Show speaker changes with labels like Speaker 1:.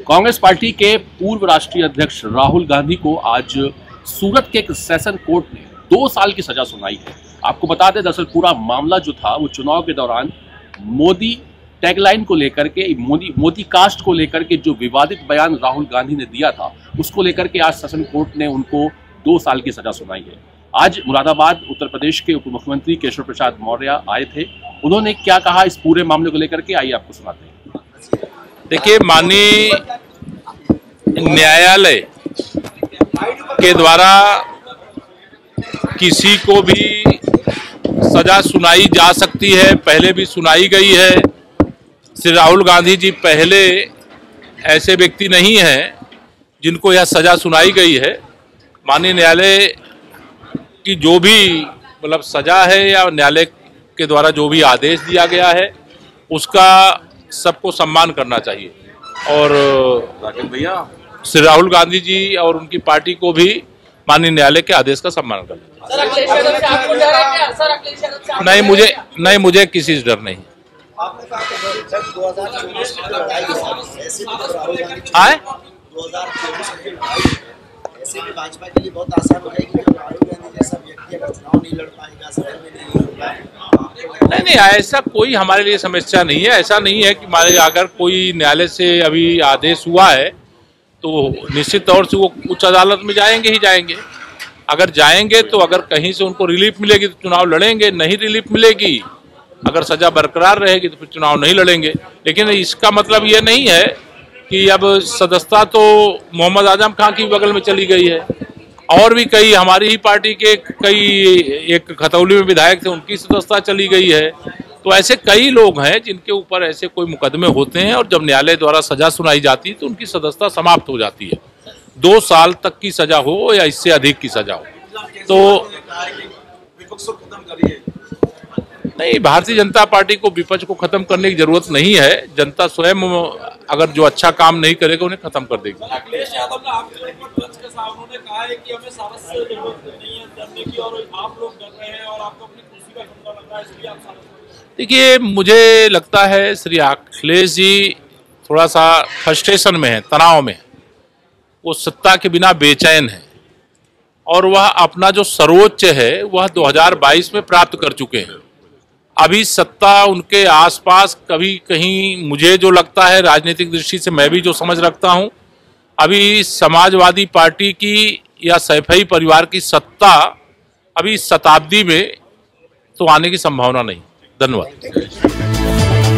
Speaker 1: Congress party के पूर्व राष्ट्रीय अध्यक्ष राहुल गांधी को आज सूरत के एक सेशन कोर्ट ने 2 साल की सजा सुनाई है। आपको बता दें, दरअसल पूरा मामला जो था वो चुनाव के दौरान मोदी टैगलाइन को लेकर के, मोदी कास्ट को लेकर के जो विवादित बयान राहुल गांधी ने दिया था, उसको लेकर के आज सेशन कोर्ट ने उनको 2 साल की सजा सुनाई है। आज मुरादाबाद उत्तर प्रदेश के उप मुख्यमंत्री केशव प्रसाद मौर्य आए थे। उन्होंने क्या कहा इस पूरे मामले को लेकर के, आइए आपको सुनाते हैं।
Speaker 2: देखिए, माननीय न्यायालय के द्वारा किसी को भी सजा सुनाई जा सकती है, पहले भी सुनाई गई है। श्री राहुल गांधी जी पहले ऐसे व्यक्ति नहीं हैं जिनको यह सजा सुनाई गई है। माननीय न्यायालय की जो भी सजा है या न्यायालय के द्वारा जो भी आदेश दिया गया है उसका सबको सम्मान करना चाहिए और भैया श्री राहुल गांधी जी और उनकी पार्टी को भी माननीय न्यायालय के आदेश का सम्मान करना चाहिए। नहीं, मुझे किसी से डर नहीं। आए
Speaker 3: ऐसे में भाजपा के लिए बहुत आसान हो जाएगी कि राहुल गांधी जैसा व्यक्ति अगर चुनाव नहीं लड़ पाएगा, सदन में नहीं होगा।
Speaker 2: नहीं, ऐसा कोई हमारे लिए समस्या नहीं है। ऐसा नहीं है कि हमारे अगर कोई न्यायालय से अभी आदेश हुआ है तो निश्चित तौर से वो उच्च अदालत में जाएंगे ही जाएंगे। अगर जाएंगे तो अगर कहीं से उनको रिलीफ मिलेगी तो चुनाव लड़ेंगे, नहीं रिलीफ मिलेगी, अगर सजा बरकरार रहेगी तो फिर चुनाव नहीं लड़ेंगे। लेकिन इसका मतलब ये नहीं है कि अब सदस्यता तो मोहम्मद आजम खां की बगल में चली गई है, और भी कई हमारी ही पार्टी के कई एक खतौली में विधायक थे, उनकी सदस्यता चली गई है। तो ऐसे कई लोग हैं जिनके ऊपर ऐसे कोई मुकदमे होते हैं और जब न्यायालय द्वारा सजा सुनाई जाती है तो उनकी सदस्यता समाप्त हो जाती है। 2 साल तक की सजा हो या इससे अधिक की सजा हो। तो नहीं, भारतीय जनता पार्टी को विपक्ष को खत्म करने की जरूरत नहीं है। जनता स्वयं अगर जो अच्छा काम नहीं करेगा उन्हें खत्म कर देगी।
Speaker 4: अखिलेश यादव ने आपके ऊपर उन्होंने कहा है कि हमें साहस से जरूरत नहीं है डरने की, और आप लोग डर रहे हैं और आपको अपनी कुर्सी का खतरा लग रहा है, इसलिए आप साहस।
Speaker 2: देखिए, मुझे लगता है श्री अखिलेश जी थोड़ा सा फ्रस्ट्रेशन में है, तनाव में। वो सत्ता के बिना बेचैन है और वह अपना जो सर्वोच्च है वह 2022 में प्राप्त कर चुके हैं। अभी सत्ता उनके आसपास कभी कहीं, मुझे जो लगता है राजनीतिक दृष्टि से मैं भी जो समझ रखता हूं, अभी समाजवादी पार्टी की या सैफई परिवार की सत्ता अभी इस शताब्दी में तो आने की संभावना नहीं। धन्यवाद।